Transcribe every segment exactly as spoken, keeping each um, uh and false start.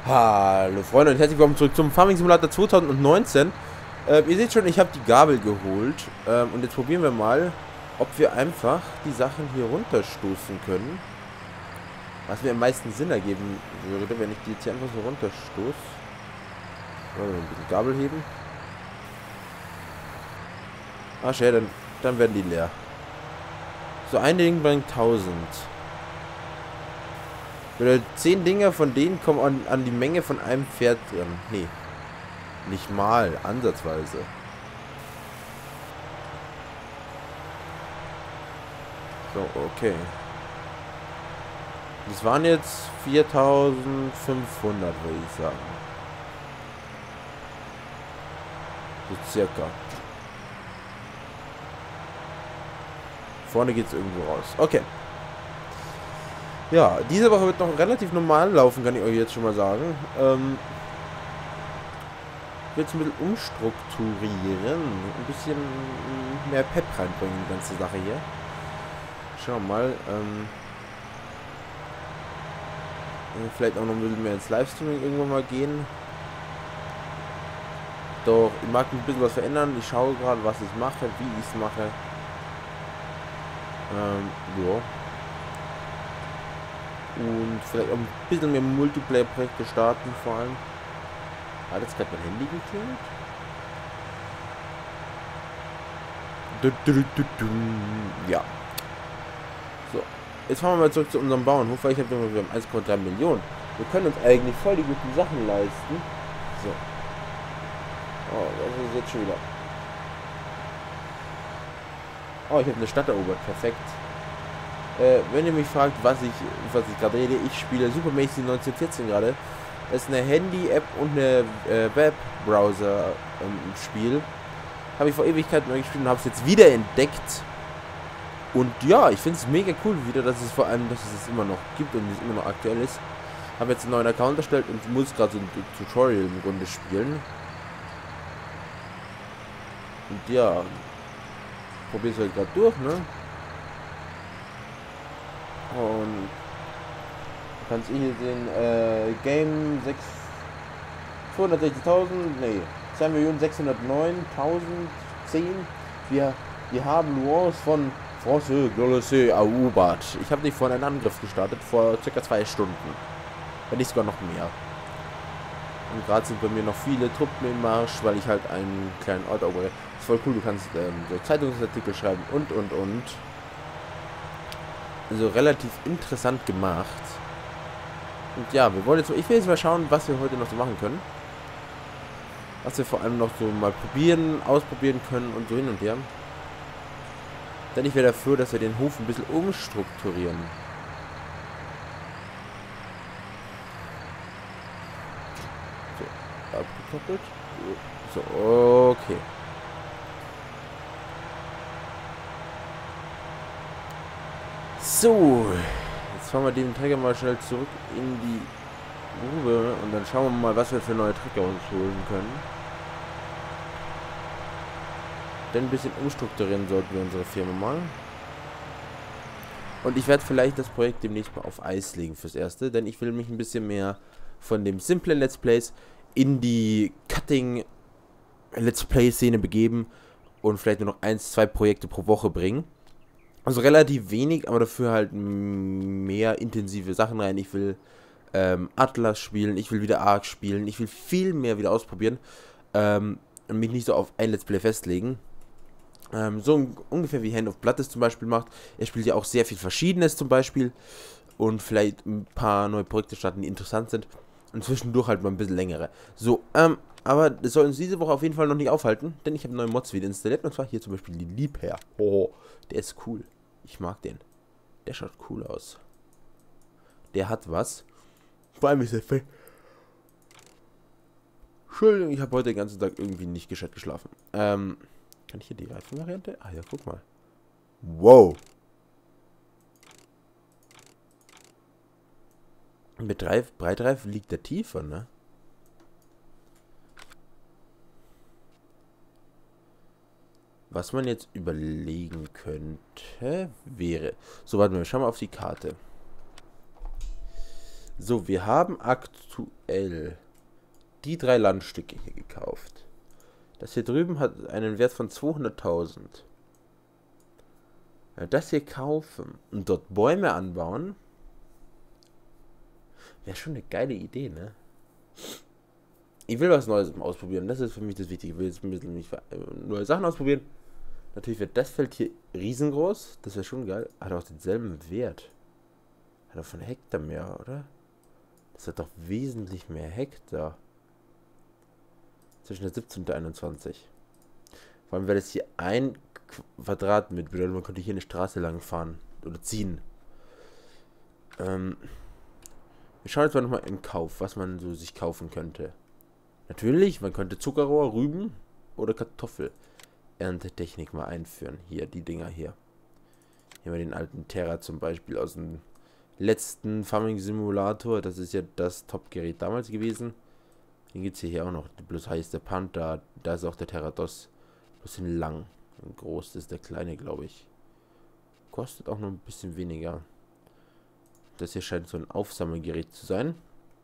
Hallo Freunde und herzlich willkommen zurück zum Farming Simulator zweitausendneunzehn. Äh, ihr seht schon, ich habe die Gabel geholt. Ähm, und jetzt probieren wir mal, ob wir einfach die Sachen hier runterstoßen können. Was mir am meisten Sinn ergeben würde, wenn ich die jetzt hier einfach so runterstoße. Also ein bisschen Gabel heben. Ah, schön, dann, dann werden die leer. So ein Ding bringt tausend. Oder zehn Dinger von denen kommen an, an die Menge von einem Pferd dran. Nee. Nicht mal, ansatzweise. So, okay. Das waren jetzt viertausendfünfhundert, würde ich sagen. So circa. Vorne geht es irgendwo raus. Okay. Ja, diese Woche wird noch relativ normal laufen, kann ich euch jetzt schon mal sagen. Ähm, ich will es ein bisschen umstrukturieren. Ein bisschen mehr Pep reinbringen in die ganze Sache hier. Schauen wir mal. Ähm, vielleicht auch noch ein bisschen mehr ins Livestreaming irgendwann mal gehen. Doch, ich mag ein bisschen was verändern. Ich schaue gerade, was ich mache, wie ich es mache. Ähm, ja. Und vielleicht auch ein bisschen mehr Multiplayer-Projekte starten, vor allem. Hat jetzt gerade mein Handy geklingelt? Ja. So. Jetzt fahren wir mal zurück zu unserem Bauernhof, weil ich habe wir haben eins Komma drei Millionen. Wir können uns eigentlich voll die guten Sachen leisten. So. Oh, was ist jetzt schon wieder? Oh, ich habe eine Stadt erobert. Perfekt. Äh, wenn ihr mich fragt, was ich, was ich gerade rede, ich spiele Super Macy neunzehnhundertvierzehn gerade. Das ist eine Handy-App und eine äh, Web-Browser-Spiel. Ähm, habe ich vor Ewigkeiten neu gespielt und habe es jetzt wieder entdeckt. Und ja, ich finde es mega cool wieder, dass es vor allem, dass es es immer noch gibt und es immer noch aktuell ist. Habe jetzt einen neuen Account erstellt und muss gerade so ein Tutorial im Grunde spielen. Und ja, probiere es halt gerade durch, ne? Und kannst du hier sehen, äh, Game zweihundertsechzigtausend, nee, zwei Millionen sechshundertneuntausendzehn. Wir, wir haben Wars von France Gloriousé erobert. Ich habe nicht vorhin einen Angriff gestartet, vor circa zwei Stunden. Wenn nicht sogar noch mehr. Und gerade sind bei mir noch viele Truppen im Marsch, weil ich halt einen kleinen Ort erobere. Ist voll cool, du kannst ähm, so Zeitungsartikel schreiben und und und. Also relativ interessant gemacht. Und ja, wir wollen jetzt, ich will jetzt mal schauen, was wir heute noch so machen können. Was wir vor allem noch so mal probieren, ausprobieren können und so hin und her. Denn ich wäre dafür, dass wir den Hof ein bisschen umstrukturieren. So, abgekoppelt. So, okay. So, jetzt fahren wir den Trecker mal schnell zurück in die Grube und dann schauen wir mal, was wir für neue Trecker uns holen können. Denn ein bisschen umstrukturieren sollten wir unsere Firma mal. Und ich werde vielleicht das Projekt demnächst mal auf Eis legen fürs Erste, denn ich will mich ein bisschen mehr von dem simplen Let's Plays in die Cutting Let's Play Szene begeben und vielleicht nur noch eins, zwei Projekte pro Woche bringen. Also relativ wenig, aber dafür halt mehr intensive Sachen rein. Ich will ähm, Atlas spielen, ich will wieder Ark spielen, ich will viel mehr wieder ausprobieren ähm, und mich nicht so auf ein Let's Play festlegen. Ähm, so ungefähr wie Hand of Blood es zum Beispiel macht. Er spielt ja auch sehr viel Verschiedenes zum Beispiel und vielleicht ein paar neue Projekte starten, die interessant sind und zwischendurch halt mal ein bisschen längere. So, ähm, aber das soll uns diese Woche auf jeden Fall noch nicht aufhalten, denn ich habe neue Mods wieder installiert und zwar hier zum Beispiel die Liebherr. Oh, der ist cool. Ich mag den. Der schaut cool aus. Der hat was. Vor allem ist er fett. Entschuldigung, ich habe heute den ganzen Tag irgendwie nicht gescheit geschlafen. Ähm, kann ich hier die Reifenvariante? Ah ja, guck mal. Wow. Mit Reif, Breitreifen liegt der tiefer, ne? Was man jetzt überlegen könnte, wäre... So, warte mal, schauen wir auf die Karte. So, wir haben aktuell die drei Landstücke hier gekauft. Das hier drüben hat einen Wert von zweihunderttausend. Wenn wir das hier kaufen und dort Bäume anbauen, wäre schon eine geile Idee, ne? Ich will was Neues ausprobieren. Das ist für mich das Wichtige. Ich will jetzt ein bisschen nicht neue Sachen ausprobieren. Natürlich wird das Feld hier riesengroß. Das wäre schon geil. Hat auch denselben Wert. Hat auch von Hektar mehr, oder? Das hat doch wesentlich mehr Hektar. Zwischen der siebzehn und der einundzwanzig. Vor allem wäre das hier ein Quadrat mit. Bedeutet, man könnte hier eine Straße lang fahren. Oder ziehen. Ähm, wir schauen jetzt mal nochmal im Kauf, was man so sich kaufen könnte. Natürlich, man könnte Zuckerrohr, Rüben oder Kartoffelerntetechnik mal einführen. Hier, die Dinger hier. Hier haben wir den alten Terra zum Beispiel aus dem letzten Farming Simulator. Das ist ja das Top-Gerät damals gewesen. Den gibt es hier auch noch. Bloß heißt der Panther. Da ist auch der Terrados. Bisschen lang. Und groß ist der kleine, glaube ich. Kostet auch noch ein bisschen weniger. Das hier scheint so ein Aufsammelgerät zu sein.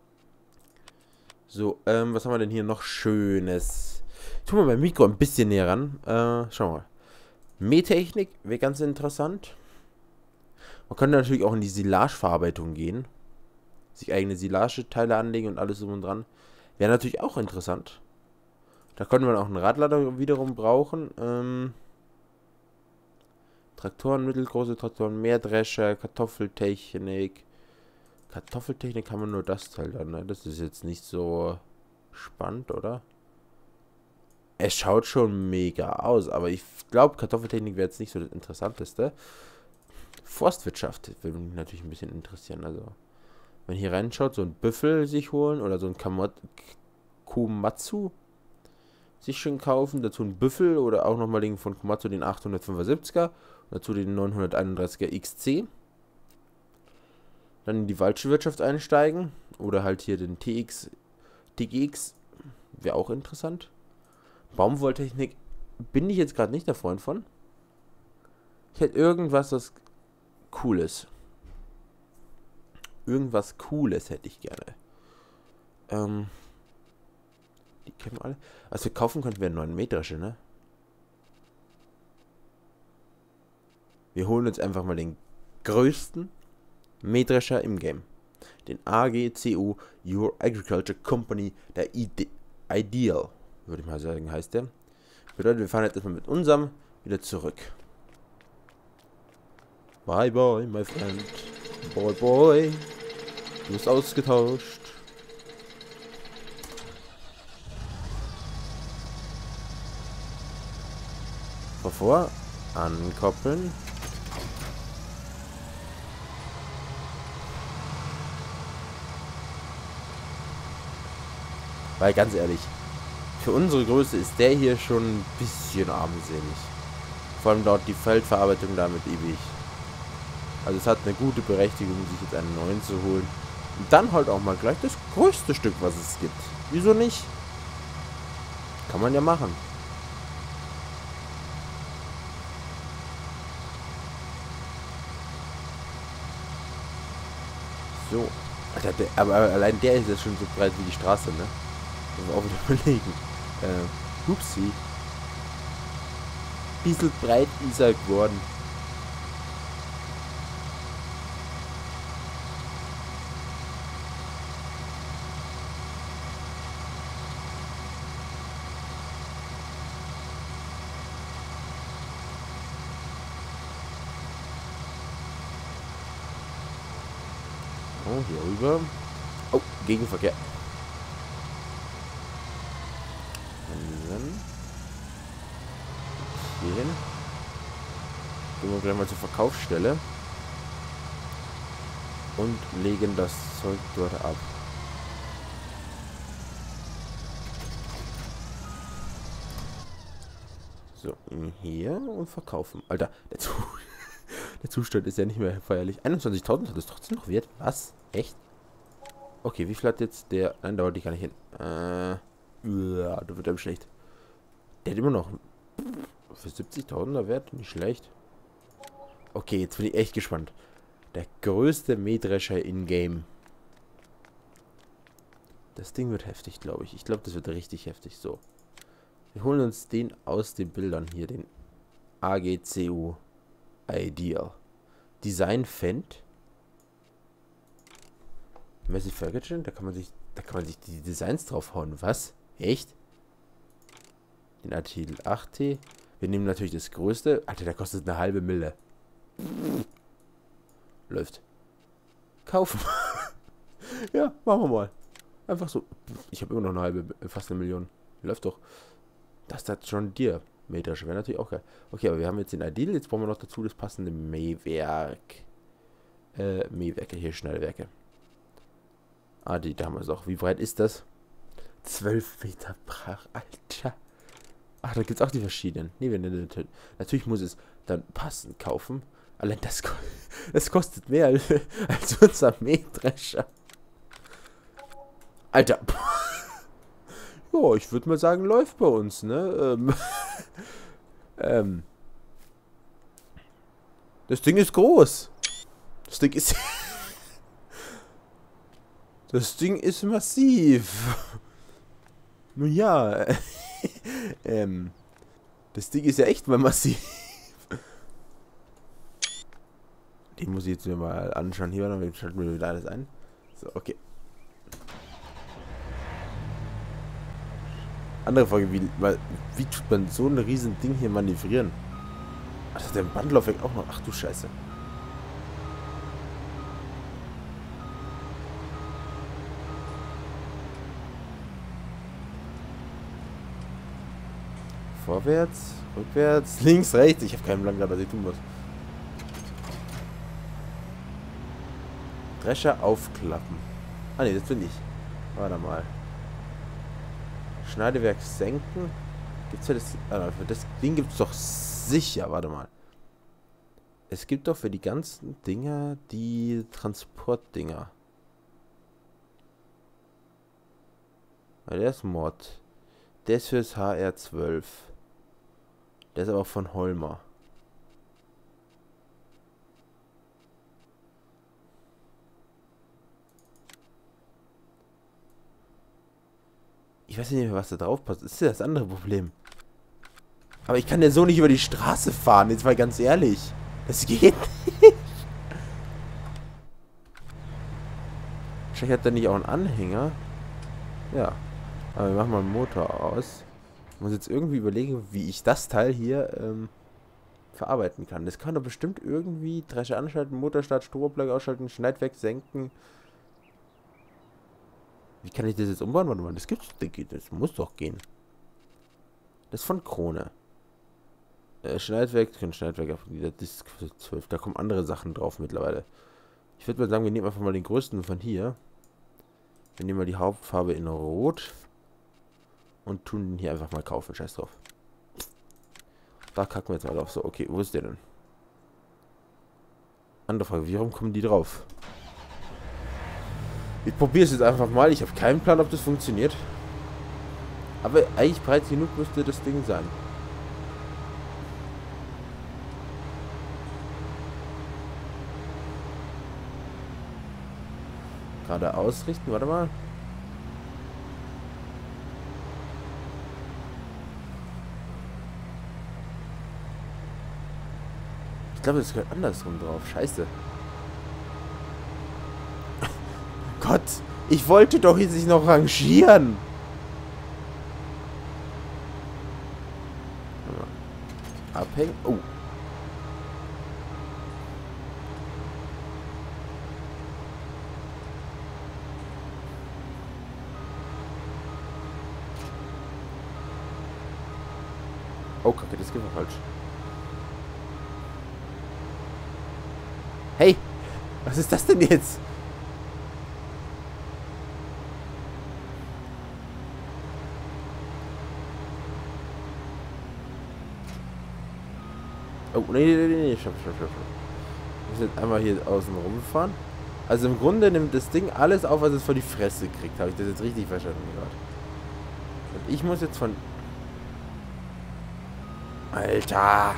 So, ähm, was haben wir denn hier noch Schönes? Tun wir beim Mikro ein bisschen näher ran. Äh, schauen wir mal. Mähtechnik wäre ganz interessant. Man könnte natürlich auch in die Silageverarbeitung gehen. Sich eigene Silageteile anlegen und alles um und dran. Wäre natürlich auch interessant. Da könnte man auch einen Radlader wiederum brauchen. Ähm, Traktoren, mittelgroße Traktoren, Mähdrescher, Kartoffeltechnik. Kartoffeltechnik haben wir nur das Teil dann, ne? Das ist jetzt nicht so spannend, oder? Es schaut schon mega aus, aber ich glaube, Kartoffeltechnik wäre jetzt nicht so das Interessanteste. Forstwirtschaft würde mich natürlich ein bisschen interessieren. Also, wenn hier reinschaut, so ein Büffel sich holen oder so ein Kamot Komatsu sich schön kaufen. Dazu ein Büffel oder auch nochmal den von Komatsu, den achthundertfünfundsiebziger. Dazu den neunhunderteinunddreißiger X C. Dann in die Waldwirtschaft einsteigen. Oder halt hier den T X, T G X. Wäre auch interessant. Baumwolltechnik bin ich jetzt gerade nicht der Freund von. Ich hätte irgendwas, was Cooles. Irgendwas Cooles hätte ich gerne. Ähm. Die kennen wir alle. Was wir kaufen könnten, wäre neun Mähdrescher, ne? Wir holen uns einfach mal den größten Mähdrescher im Game. Den A G C U Your Agriculture Company, der Ide Ideal, würde ich mal sagen, heißt der. Bedeutet, wir fahren jetzt erstmal mit unserem wieder zurück. Bye bye, my friend. Boy, boy. Du bist ausgetauscht. Vor, ankoppeln. Weil ganz ehrlich, für unsere Größe ist der hier schon ein bisschen armselig. Vor allem dauert die Feldverarbeitung damit ewig. Also es hat eine gute Berechtigung, sich jetzt einen neuen zu holen. Und dann halt auch mal gleich das größte Stück, was es gibt. Wieso nicht? Kann man ja machen. So. Alter, der, aber, aber allein der ist jetzt schon so breit wie die Straße, ne? Das muss man auch wieder überlegen. Äh, upsi. Bisschen breit ist er geworden. Oh, hier rüber. Oh, Gegenverkehr. Dann hier hin. Gehen wir gleich mal zur Verkaufsstelle. Und legen das Zeug dort ab. So, hier und verkaufen. Alter, der, Zu der Zustand ist ja nicht mehr feierlich. einundzwanzigtausend hat es trotzdem noch Wert. Was? Echt? Okay, wie viel hat jetzt der... Nein, da wollte ich gar nicht hin. Äh, ja, da wird einem schlecht. Der hat immer noch... Für siebzigtausender Wert? Nicht schlecht. Okay, jetzt bin ich echt gespannt. Der größte Mähdrescher in-game. Das Ding wird heftig, glaube ich. Ich glaube, das wird richtig heftig. So. Wir holen uns den aus den Bildern hier. Den A G C U Ideal. Design Fendt. Massive Ferguson. Da kann man sich, da kann man sich die Designs draufhauen. Was? Echt? Den Artikel acht T. Wir nehmen natürlich das größte. Alter, der kostet eine halbe Mille. Läuft. Kaufen. Ja, machen wir mal. Einfach so. Ich habe immer noch eine halbe, fast eine Million. Läuft doch. Das ist John Deere Mähdrescher. Wäre natürlich auch geil. Okay, aber wir haben jetzt den Ideal. Jetzt brauchen wir noch dazu das passende Mähwerk. Äh, Mähwerke. Hier, Schnellwerke. Ah, die, da haben wir es auch. Wie breit ist das? zwölf Meter brach. Alter. Ach, da gibt es auch die verschiedenen. Nee, wir nennen das. Natürlich muss es dann passend kaufen. Allein das, das kostet mehr als, als unser Mähdrescher. Alter. Ja, ich würde mal sagen, läuft bei uns, ne? Ähm, ähm. Das Ding ist groß. Das Ding ist... Das Ding ist massiv. Nun ja. ähm. Das Ding ist ja echt mal massiv. Den muss ich jetzt mir mal anschauen. Hier, dann schalten wir wieder alles ein. So, okay. Andere Frage, wie, wie tut man so ein riesen Ding hier manövrieren? Ach, das hat der Bandlaufwerk auch noch. Ach du Scheiße. Vorwärts, rückwärts, links, rechts. Ich habe keinen Plan, was ich tun muss. Drescher aufklappen. Ah ne, das bin ich. Warte mal. Schneidewerk senken. Gibt's ja das. Ah, für das Ding gibt's doch sicher. Warte mal. Es gibt doch für die ganzen Dinger die Transportdinger. Weil der ist Mod. Der ist fürs H R zwölf. Der ist aber auch von Holmer. Ich weiß nicht mehr, was da drauf passt. Das ist ja das andere Problem. Aber ich kann ja so nicht über die Straße fahren. Jetzt mal ganz ehrlich. Das geht nicht. Wahrscheinlich hat er nicht auch einen Anhänger. Ja. Aber wir machen mal den Motor aus. Ich muss jetzt irgendwie überlegen, wie ich das Teil hier ähm, verarbeiten kann. Das kann doch bestimmt irgendwie Drescher anschalten, Motorstart, Stroboplug ausschalten, Schneidwerk senken. Wie kann ich das jetzt umbauen? Warte mal, das gibt's. Das muss doch gehen. Das ist von Krone. Äh, Schneidwerk, kein Schneidwerk auf dieser Disk zwölf. Da kommen andere Sachen drauf mittlerweile. Ich würde mal sagen, wir nehmen einfach mal den größten von hier. Wir nehmen mal die Hauptfarbe in Rot. Und tun den hier einfach mal kaufen. Scheiß drauf. Da kacken wir jetzt mal drauf. So, okay, wo ist der denn? Andere Frage, warum kommen die drauf? Ich probiere es jetzt einfach mal. Ich habe keinen Plan, ob das funktioniert. Aber eigentlich breit genug müsste das Ding sein. Gerade ausrichten, warte mal. Ich glaube, das gehört andersrum drauf. Scheiße. Gott, ich wollte doch jetzt nicht noch rangieren. Abhängen. Oh. Oh, Kacke, das geht falsch. Hey, was ist das denn jetzt? Oh, nee, nee, nee, nee, stopp, stopp, stopp. Ich muss jetzt einmal hier außen rumfahren. Also im Grunde nimmt das Ding alles auf, was es vor die Fresse kriegt. Habe ich das jetzt richtig verstanden gerade? Und ich muss jetzt von... Alter!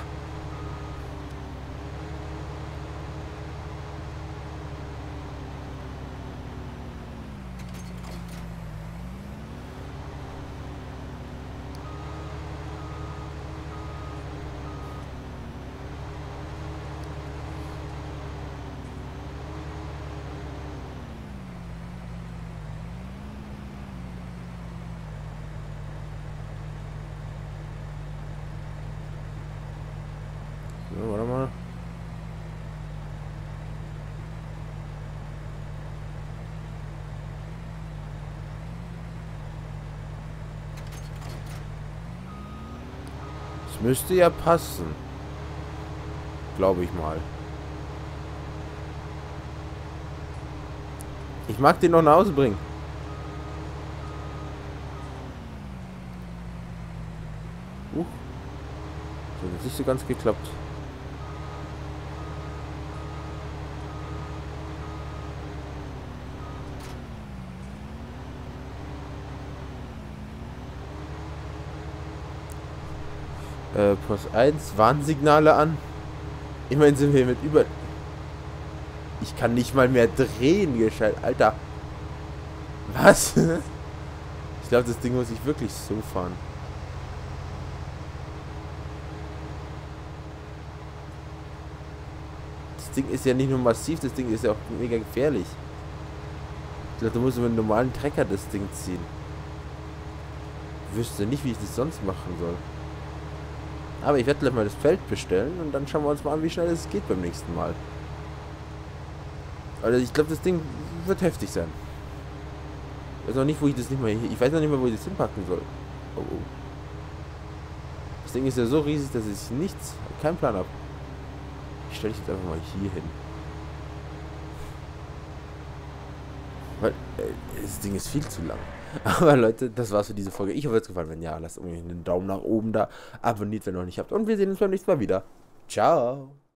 müsste ja passen. Glaube ich mal. Ich mag den noch nach Hause bringen. Uh. So, das hat nicht so ganz geklappt. Äh, Post eins, Warnsignale an. Immerhin sind wir mit über... Ich kann nicht mal mehr drehen, gescheit. Alter. Was? Ich glaube, das Ding muss ich wirklich so fahren. Das Ding ist ja nicht nur massiv, das Ding ist ja auch mega gefährlich. Ich glaube, da muss man mit einem normalen Trecker das Ding ziehen. Ich wüsste nicht, wie ich das sonst machen soll. Aber ich werde gleich mal das Feld bestellen und dann schauen wir uns mal an, wie schnell es geht beim nächsten Mal. Also ich glaube, das Ding wird heftig sein. Ich weiß noch nicht, wo ich das nicht mal... Ich weiß noch nicht mal, wo ich das hinpacken soll. Oh, oh. Das Ding ist ja so riesig, dass ich nichts... keinen Plan habe. Ich stelle es jetzt einfach mal hier hin. Weil äh, das Ding ist viel zu lang. Aber Leute, das war's für diese Folge. Ich hoffe, es hat gefallen. Wenn ja, lasst irgendwie einen Daumen nach oben da. Abonniert, wenn ihr noch nicht habt. Und wir sehen uns beim nächsten Mal wieder. Ciao.